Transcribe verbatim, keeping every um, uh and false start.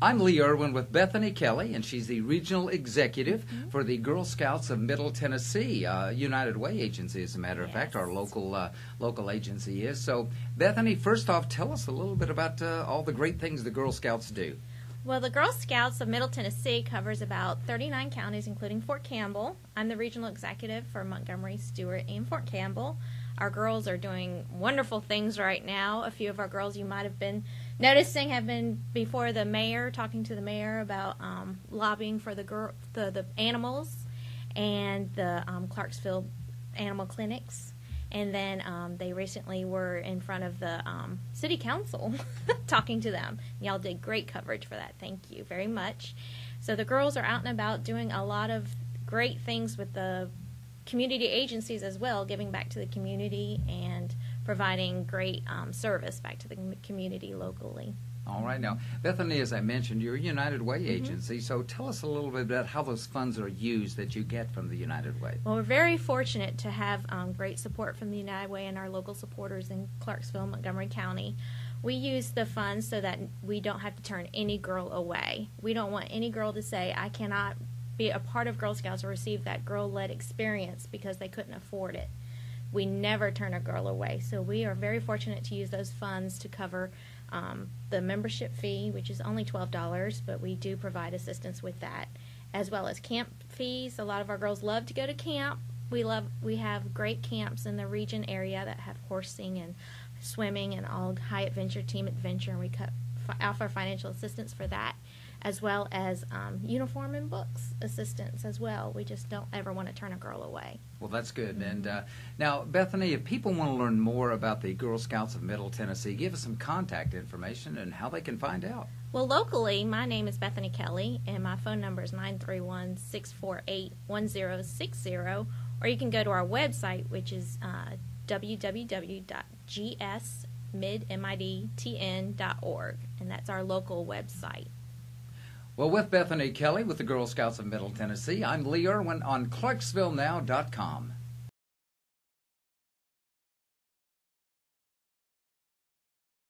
I'm Lee Irwin with Bethany Kelly, and she's the Regional Executive mm-hmm. for the Girl Scouts of Middle Tennessee, uh, United Way Agency, as a matter of yes. fact, our local uh, local agency is. So, Bethany, first off, tell us a little bit about uh, all the great things the Girl Scouts do. Well, the Girl Scouts of Middle Tennessee covers about thirty-nine counties, including Fort Campbell. I'm the Regional Executive for Montgomery, Stewart, and Fort Campbell. Our girls are doing wonderful things right now. A few of our girls you might have been noticing have been before the mayor, talking to the mayor about um, lobbying for the, girl, the the animals and the um, Clarksville animal clinics. And then um, they recently were in front of the um, city council talking to them. Y'all did great coverage for that. Thank you very much. So the girls are out and about doing a lot of great things with the community agencies as well, giving back to the community and providing great um, service back to the community locally. All right. Now, Bethany, as I mentioned, you're a United Way mm-hmm. agency, so tell us a little bit about how those funds are used that you get from the United Way. Well, we're very fortunate to have um, great support from the United Way and our local supporters in Clarksville, Montgomery County. We use the funds so that we don't have to turn any girl away. We don't want any girl to say, I cannot be a part of Girl Scouts or receive that girl-led experience because they couldn't afford it. We never turn a girl away. So we are very fortunate to use those funds to cover um, the membership fee, which is only twelve dollars, but we do provide assistance with that, as well as camp fees. A lot of our girls love to go to camp. We love we have great camps in the region area that have horsing and swimming and all high adventure, team adventure, and we cut, offer financial assistance for that, as well as um, uniform and books assistance as well. We just don't ever want to turn a girl away. Well, that's good. Mm-hmm. And uh, now, Bethany, if people want to learn more about the Girl Scouts of Middle Tennessee, give us some contact information and how they can find out. Well, locally, my name is Bethany Kelly, and my phone number is nine three one, six four eight, one zero six zero, or you can go to our website, which is uh, w w w dot g s mid t n dot org, and that's our local website. Well, with Bethany Kelly with the Girl Scouts of Middle Tennessee, I'm Lee Irwin on Clarksville Now dot com.